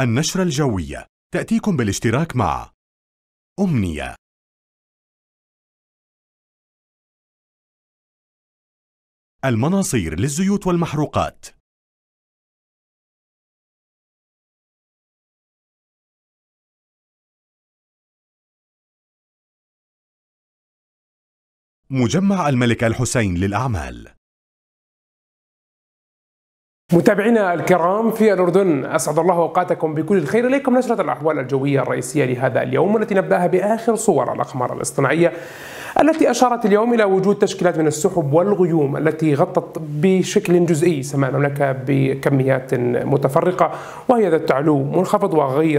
النشرة الجوية تأتيكم بالاشتراك مع أمنية. المناصير للزيوت والمحروقات. مجمع الملك الحسين للأعمال. متابعينا الكرام في الأردن، أسعد الله أوقاتكم بكل الخير. إليكم نشرة الأحوال الجوية الرئيسية لهذا اليوم، والتي نبدأها بآخر صور الأقمار الاصطناعية التي أشارت اليوم إلى وجود تشكيلات من السحب والغيوم التي غطت بشكل جزئي سماء المملكة بكميات متفرقة، وهي ذات تعلو منخفض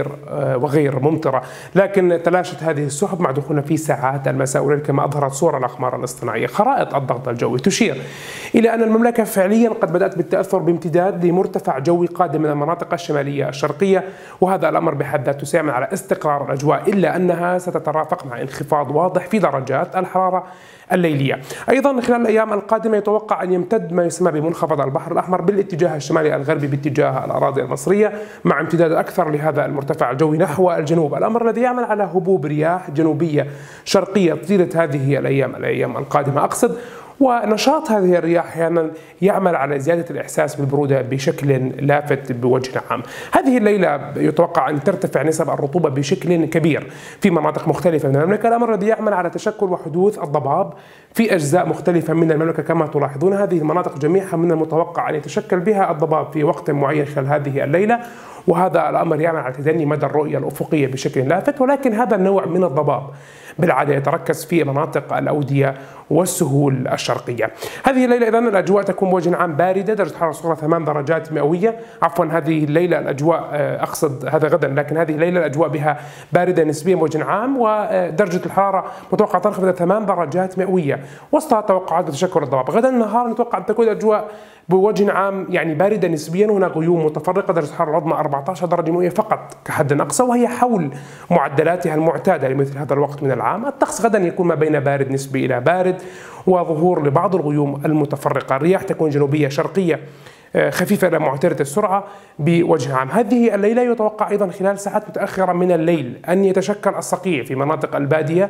وغير ممطرة، لكن تلاشت هذه السحب مع دخولنا في ساعات المساء والليل كما أظهرت صور الأقمار الاصطناعية. خرائط الضغط الجوي تشير إلى أن المملكة فعليا قد بدأت بالتأثر بامتداد لمرتفع جوي قادم من المناطق الشمالية الشرقية، وهذا الأمر بحد ذاته سيعمل على استقرار الأجواء، إلا أنها ستترافق مع انخفاض واضح في درجات الحرارة الليلية. أيضا خلال الأيام القادمة يتوقع أن يمتد ما يسمى بمنخفض البحر الأحمر بالاتجاه الشمالي الغربي باتجاه الأراضي المصرية، مع امتداد أكثر لهذا المرتفع الجوي نحو الجنوب، الأمر الذي يعمل على هبوب رياح جنوبية شرقية طيلة هذه الأيام القادمة أقصد. ونشاط هذه الرياح أحيانا يعمل على زيادة الإحساس بالبرودة بشكل لافت بوجه عام. هذه الليلة يتوقع أن ترتفع نسب الرطوبة بشكل كبير في مناطق مختلفة من المملكة، الأمر الذي يعمل على تشكل وحدوث الضباب في أجزاء مختلفة من المملكة. كما تلاحظون هذه المناطق جميعها من المتوقع أن يتشكل بها الضباب في وقت معين خلال هذه الليلة، وهذا الأمر يعمل على تدني مدى الرؤية الأفقية بشكل لافت. ولكن هذا النوع من الضباب بالعادة يتركز في مناطق الأودية والسهول الشرقية. هذه الليلة إذن الأجواء تكون بوجه عام باردة، درجة الحرارة الصغرى 8 درجات مئوية، عفوا هذه الليلة الأجواء أقصد هذا غدا، لكن هذه الليلة الأجواء بها باردة نسبيا بوجه عام، ودرجة الحرارة متوقع تنخفض 8 درجات مئوية وسط توقعات تشكل الضباب. غدا النهار نتوقع أن تكون الأجواء بوجه عام يعني باردة نسبيا، هناك غيوم متفرقة، درجة الحرارة العظمى 14 درجة مئوية فقط كحد أقصى، وهي حول معدلاتها المعتادة لمثل هذا الوقت من العام. الطقس غدا يكون ما بين بارد نسبي إلى بارد وظهور لبعض الغيوم المتفرقة. الرياح تكون جنوبية شرقية خفيفة إلى معتدلة السرعة بوجه عام. هذه الليلة يتوقع أيضا خلال ساعات متأخرة من الليل أن يتشكل الصقيع في مناطق البادية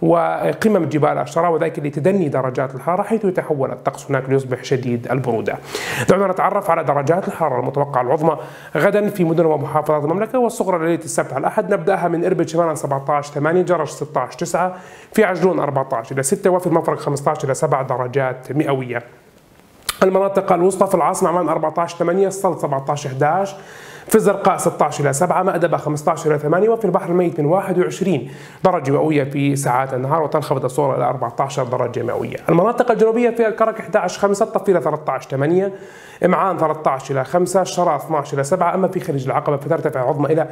وقمم جبال الشراء، وذلك لتدني درجات الحرارة، حيث يتحول الطقس هناك ليصبح شديد البرودة. دعونا نتعرف على درجات الحرارة المتوقعة العظمى غدا في مدن ومحافظات المملكة، والصغرى ليلة السبت على الأحد نبدأها من إربد شمالا 17-8، جرش 16-9، في عجلون 14-6، وفي المفرق 15-7 درجات مئوية. المناطق الوسطى في العاصمة عمان 14-8، السلط 17-11، في الزرقاء 16-7، مأدبة 15-8، وفي البحر الميت من 21 درجة مئوية في ساعات النهار، وتنخفض الصغرى إلى 14 درجة مئوية. المناطق الجنوبية في الكرك 11-5، الطفيلة 13-8، إمعان 13-5، الشراء 12-7، أما في خليج العقبة فترتفع العظمى إلى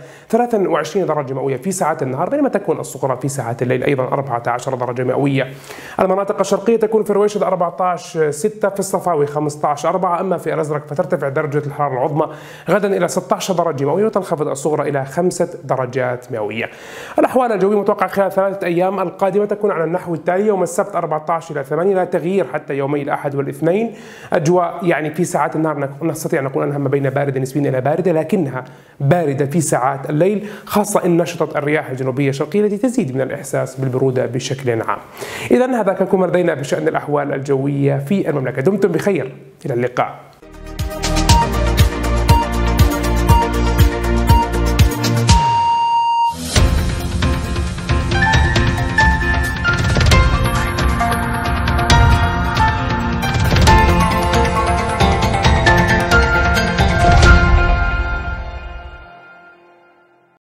23 درجة مئوية في ساعات النهار، بينما تكون الصغرى في ساعات الليل أيضا 14 درجة مئوية. المناطق الشرقية تكون في رويشد 14-6، في الصفاوي 15-4، أما في الأزرق فترتفع درجة الحرارة العظمى غدا إلى 16 درجة مئوية، وتنخفض الصغرى إلى 5 درجات مئوية. الأحوال الجوية متوقع خلال 3 أيام القادمة تكون على النحو التالي: يوم السبت 14-8، لا تغيير حتى يومي الأحد والاثنين، أجواء يعني في ساعات النهار نستطيع أن نقول أنها ما بين باردة نسبيا إلى باردة، لكنها باردة في ساعات الليل، خاصة إن نشطت الرياح الجنوبية الشرقية التي تزيد من الإحساس بالبرودة بشكل عام. إذن هذا كان كل ما لدينا بشأن الأحوال الجوية في المملكة. دمتم بخير، إلى اللقاء.